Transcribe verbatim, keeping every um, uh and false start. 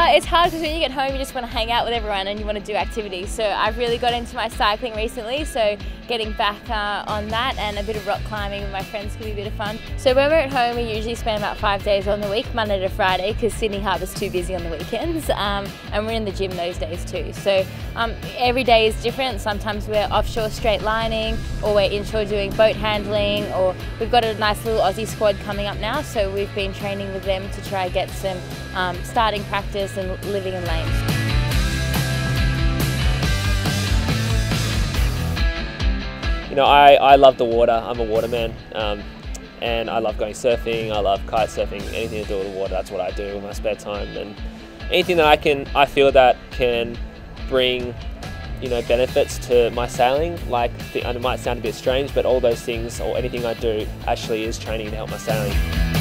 Uh, it's hard because when you get home you just want to hang out with everyone and you want to do activities. So I've really got into my cycling recently, so getting back uh, on that, and a bit of rock climbing with my friends could be a bit of fun. So when we're at home we usually spend about five days on the week, Monday to Friday, because Sydney Harbour's too busy on the weekends, um, and we're in the gym those days too. So um, every day is different. Sometimes we're offshore straight lining, or we're inshore doing boat handling, or we've got a nice little Aussie squad coming up now, so we've been training with them to try get some um, starting practice and living in lanes. You know, I, I love the water. I'm a waterman, um, and I love going surfing. I love kite surfing. Anything to do with the water, that's what I do in my spare time. And anything that I can, I feel that can bring, you know, benefits to my sailing. Like, and it might sound a bit strange, but all those things or anything I do actually is training to help my sailing.